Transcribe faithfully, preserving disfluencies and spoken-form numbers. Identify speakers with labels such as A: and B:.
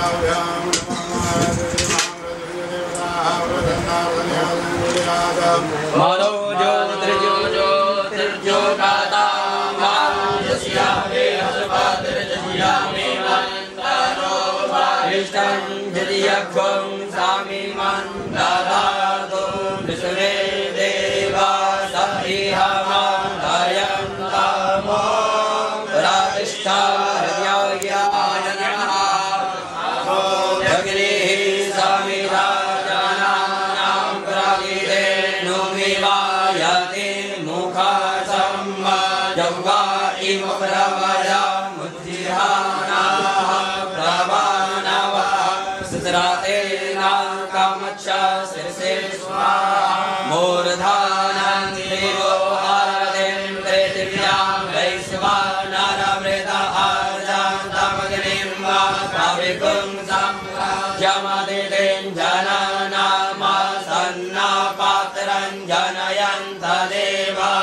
A: मनो ज्योतिर्जो ज्योतिर्जो गाता मायस्यामे हसपातिर्जयामि मन्त्रो वारिष्ठं जदियख्वं सामि मन्दादातो विश्वे देवा सहिहमादयं तमो रातिष्ठा हृदयायानः जगनिः समिधा जग्वा इव प्रवरा मुद्धिहानाः प्रवानवा सुतराते नाकमच्चा सिरसे स्वाहा मूर्धानं देवो आराधेन पृथिव्यां वैश्वानरमृता आर्जान्तमग्निं वा काविकुं सम्राज्यमदितेन जनानामासन्नापात्रं जनयन्त देवा